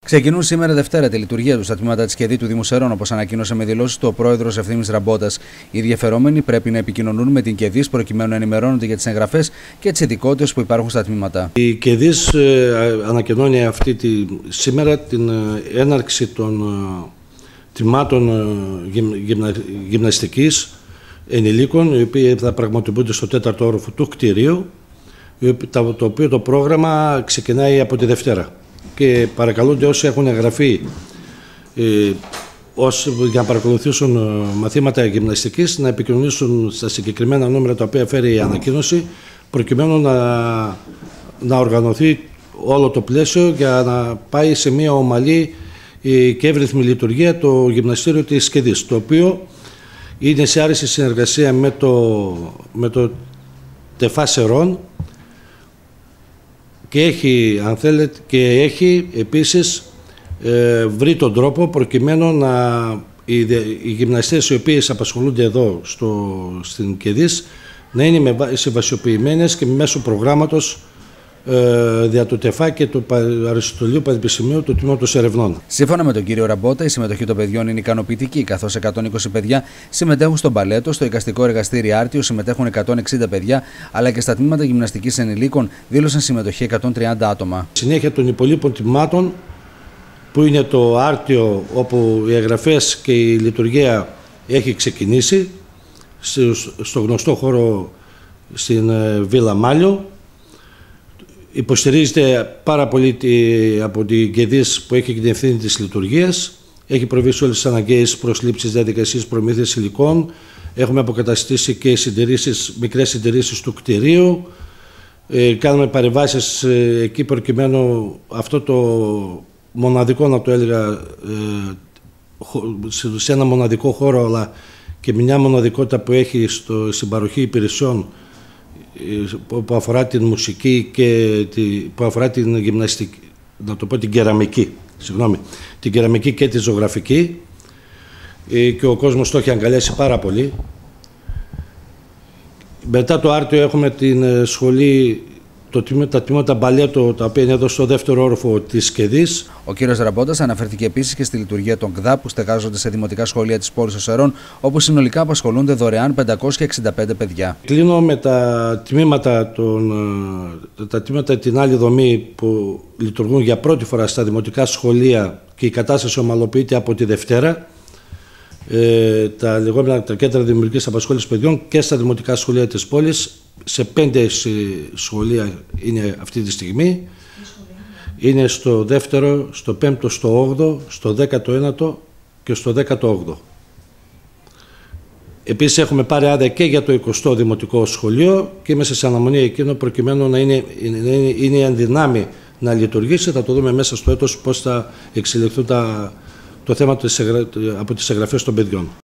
Ξεκινούν σήμερα Δευτέρα τη λειτουργία του στα τμήματα της ΚΕΔΗ του Δήμου Σερών, όπως ανακοίνωσε με δηλώσεις του ο πρόεδρος Ευθύμης Ραμπότας. Οι ενδιαφερόμενοι πρέπει να επικοινωνούν με την ΚΕΔΗ προκειμένου να ενημερώνονται για τις εγγραφές και τις ειδικότητες που υπάρχουν στα τμήματα. Η ΚΕΔΗ ανακοινώνει σήμερα την έναρξη των τμήματων γυμναστικής ενηλίκων, οι οποίοι θα πραγματοποιούνται στο 4ο όροφο του κτηρίου, το οποίο το πρόγραμμα ξεκινάει από τη Δευτέρα. Και παρακαλούνται όσοι έχουν εγγραφεί για να παρακολουθήσουν μαθήματα γυμναστικής να επικοινωνήσουν στα συγκεκριμένα νούμερα τα οποία φέρει η ανακοίνωση, προκειμένου να οργανωθεί όλο το πλαίσιο για να πάει σε μια ομαλή και εύρυθμη λειτουργία το γυμναστήριο της ΚΕΔΗ, το οποίο είναι σε άρρηστη συνεργασία με το ΤΕΦΑ Σερών και έχει, αν θέλετε, επίσης βρει τον τρόπο προκειμένου οι γυμναστές οι οποίες απασχολούνται εδώ στην ΚΕΔΗ να είναι συμβασιοποιημένες και μέσω προγράμματος δια του ΤΕΦΑ και του Αριστοτελείου Πανεπιστημίου του Τμήματος Ερευνών. Σύμφωνα με τον κύριο Ραμπότα, η συμμετοχή των παιδιών είναι ικανοποιητική, καθώς 120 παιδιά συμμετέχουν στο μπαλέτο, στο εικαστικό εργαστήρι Άρτιο συμμετέχουν 160 παιδιά, αλλά και στα τμήματα γυμναστικής ενηλίκων δήλωσαν συμμετοχή 130 άτομα. Συνέχεια των υπολείπων τμήματων, που είναι το Άρτιο, όπου οι εγγραφές και η λειτουργία έχει ξεκινήσει, στο γνωστό χώρο στην Βίλα Μάλιο. Υποστηρίζεται πάρα πολύ από την ΚΕΔΗ που έχει την ευθύνη της λειτουργίας. Έχει προβεί σε όλες τις αναγκαίες προσλήψεις, διαδικασίες προμήθειας υλικών. Έχουμε αποκαταστήσει και μικρές συντηρήσεις του κτηρίου. Κάνουμε παρεμβάσεις εκεί προκειμένου αυτό το μοναδικό, να το έλεγα, σε ένα μοναδικό χώρο, αλλά και μια μοναδικότητα που έχει στην παροχή υπηρεσιών που αφορά την μουσική και που αφορά την γυμναστική, να το πω την κεραμική, την κεραμική και τη ζωγραφική, και ο κόσμος το έχει αγκαλιάσει πάρα πολύ. Μετά το Άρτιο έχουμε την σχολή, τα τμήματα μπαλέτο, τα οποία είναι εδώ στο 2ο όροφο της ΚΕΔΗ. Ο κύριος Ραμπότας αναφέρθηκε επίσης και στη λειτουργία των ΚΔΑ που στεγάζονται σε δημοτικά σχολεία της πόλης των Σερών, όπου συνολικά απασχολούνται δωρεάν 565 παιδιά. Κλείνω με τα τμήματα την άλλη δομή που λειτουργούν για πρώτη φορά στα δημοτικά σχολεία και η κατάσταση ομαλοποιείται από τη Δευτέρα. Τα λεγόμενα κέντρα δημιουργικής απασχόλησης παιδιών και στα δημοτικά σχολεία της πόλης. Σε 5 σχολεία είναι αυτή τη στιγμή. Είναι στο 2ο, στο 5ο, στο 8ο, στο 19ο και στο 18ο. Επίσης έχουμε πάρει άδεια και για το 20ο Δημοτικό Σχολείο και είμαστε σε αναμονή εκείνο προκειμένου να είναι εν δυνάμει να λειτουργήσει. Θα το δούμε μέσα στο έτος πώς θα εξελιχθούν το θέμα από τις εγγραφές των παιδιών.